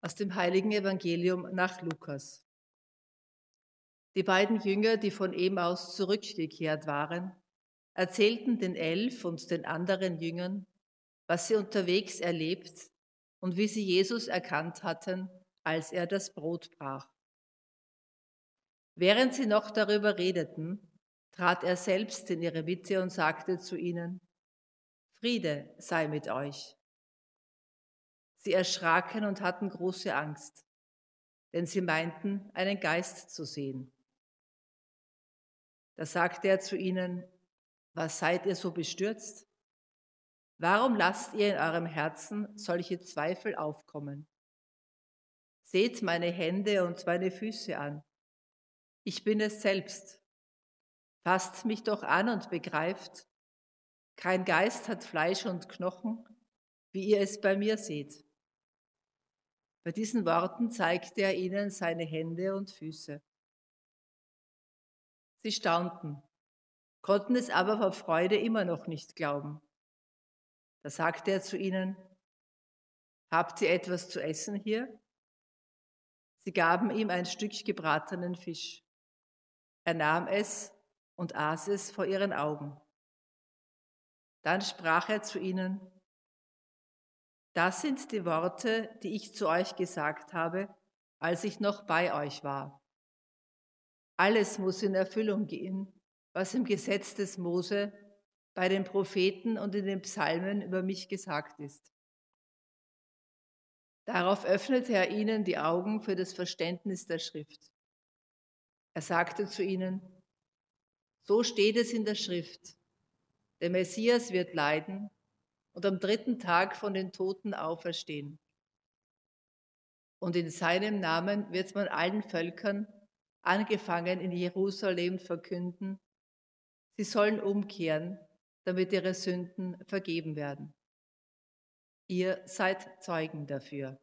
Aus dem Heiligen Evangelium nach Lukas. Die beiden Jünger, die von Emaus zurückgekehrt waren, erzählten den 11 und den anderen Jüngern, was sie unterwegs erlebt und wie sie Jesus erkannt hatten, als er das Brot brach. Während sie noch darüber redeten, trat er selbst in ihre Mitte und sagte zu ihnen: Friede sei mit euch. Sie erschraken und hatten große Angst, denn sie meinten, einen Geist zu sehen. Da sagte er zu ihnen: Was seid ihr so bestürzt? Warum lasst ihr in eurem Herzen solche Zweifel aufkommen? Seht meine Hände und meine Füße an. Ich bin es selbst. Fasst mich doch an und begreift, kein Geist hat Fleisch und Knochen, wie ihr es bei mir seht. Bei diesen Worten zeigte er ihnen seine Hände und Füße. Sie staunten, konnten es aber vor Freude immer noch nicht glauben. Da sagte er zu ihnen: Habt ihr etwas zu essen hier? Sie gaben ihm ein Stück gebratenen Fisch. Er nahm es und aß es vor ihren Augen. Dann sprach er zu ihnen: Das sind die Worte, die ich zu euch gesagt habe, als ich noch bei euch war. Alles muss in Erfüllung gehen, was im Gesetz des Mose, bei den Propheten und in den Psalmen über mich gesagt ist. Darauf öffnete er ihnen die Augen für das Verständnis der Schrift. Er sagte zu ihnen: So steht es in der Schrift. Der Messias wird leiden und am 3. Tag von den Toten auferstehen. Und in seinem Namen wird man allen Völkern, angefangen in Jerusalem, verkünden, sie sollen umkehren, damit ihre Sünden vergeben werden. Ihr seid Zeugen dafür.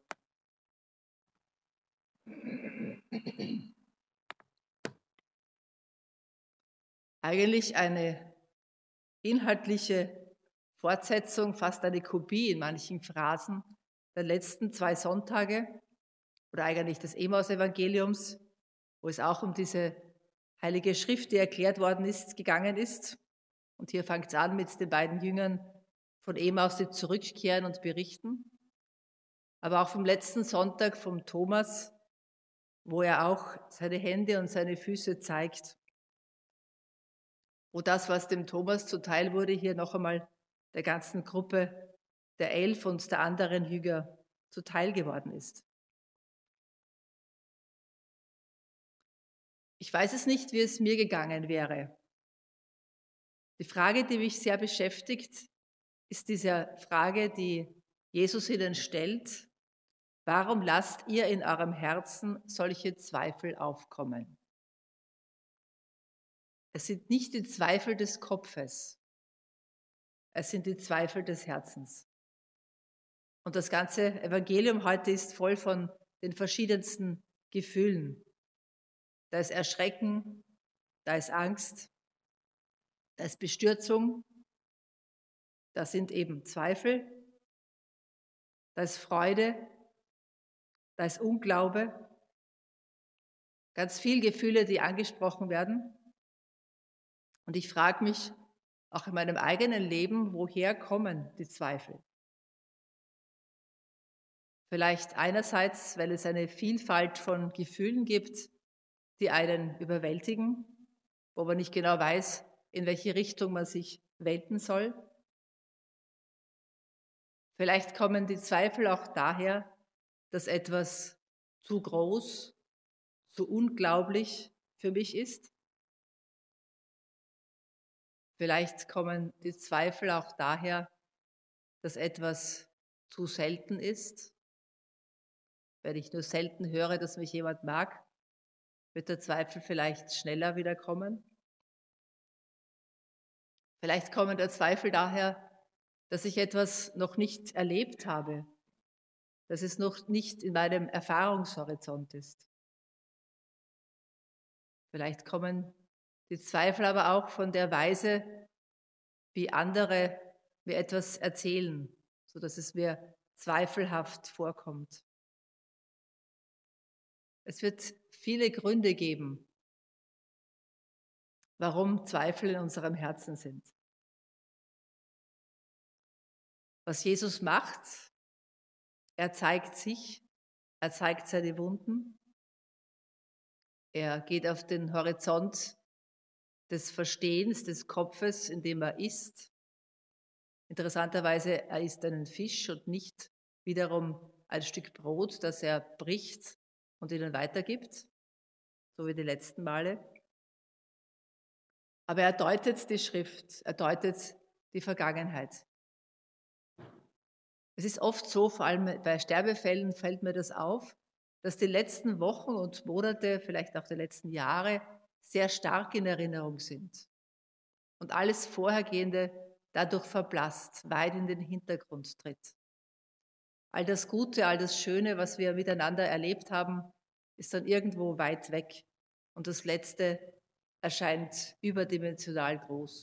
Eigentlich eine inhaltliche Fortsetzung, fast eine Kopie in manchen Phrasen der letzten 2 Sonntage oder eigentlich des Emmaus-Evangeliums, wo es auch um diese heilige Schrift, die erklärt worden ist, gegangen ist. Und hier fängt es an mit den beiden Jüngern von Emmaus, die zurückkehren und berichten. Aber auch vom letzten Sonntag vom Thomas, wo er auch seine Hände und seine Füße zeigt. Wo das, was dem Thomas zuteil wurde, hier noch einmal der ganzen Gruppe der 11 und der anderen Jünger zuteil geworden ist. Ich weiß es nicht, wie es mir gegangen wäre. Die Frage, die mich sehr beschäftigt, ist diese Frage, die Jesus ihnen stellt: Warum lasst ihr in eurem Herzen solche Zweifel aufkommen? Es sind nicht die Zweifel des Kopfes, es sind die Zweifel des Herzens. Und das ganze Evangelium heute ist voll von den verschiedensten Gefühlen. Da ist Erschrecken, da ist Angst, da ist Bestürzung, da sind eben Zweifel, da ist Freude, da ist Unglaube, ganz viele Gefühle, die angesprochen werden. Und ich frage mich auch in meinem eigenen Leben, woher kommen die Zweifel? Vielleicht einerseits, weil es eine Vielfalt von Gefühlen gibt, die einen überwältigen, wo man nicht genau weiß, in welche Richtung man sich wenden soll. Vielleicht kommen die Zweifel auch daher, dass etwas zu groß, zu unglaublich für mich ist. Vielleicht kommen die Zweifel auch daher, dass etwas zu selten ist. Wenn ich nur selten höre, dass mich jemand mag, wird der Zweifel vielleicht schneller wieder kommen. Vielleicht kommen der Zweifel daher, dass ich etwas noch nicht erlebt habe, dass es noch nicht in meinem Erfahrungshorizont ist. Vielleicht kommen die Zweifel aber auch von der Weise, wie andere mir etwas erzählen, sodass es mir zweifelhaft vorkommt. Es wird viele Gründe geben, warum Zweifel in unserem Herzen sind. Was Jesus macht, er zeigt sich, er zeigt seine Wunden, er geht auf den Horizont des Verstehens, des Kopfes, in dem er ist. Interessanterweise, er isst einen Fisch und nicht wiederum ein Stück Brot, das er bricht und ihnen weitergibt, so wie die letzten Male. Aber er deutet die Schrift, er deutet die Vergangenheit. Es ist oft so, vor allem bei Sterbefällen fällt mir das auf, dass die letzten Wochen und Monate, vielleicht auch die letzten Jahre, sehr stark in Erinnerung sind. Und alles Vorhergehende dadurch verblasst, weit in den Hintergrund tritt. All das Gute, all das Schöne, was wir miteinander erlebt haben, ist dann irgendwo weit weg. Und das Letzte erscheint überdimensional groß.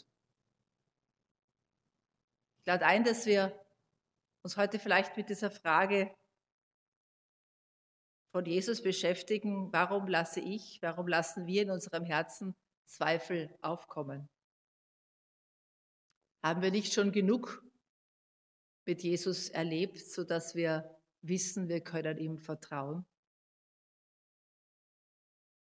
Ich lade ein, dass wir uns heute vielleicht mit dieser Frage von Jesus beschäftigen, warum lassen wir in unserem Herzen Zweifel aufkommen? Haben wir nicht schon genug mit Jesus erlebt, sodass wir wissen, wir können ihm vertrauen?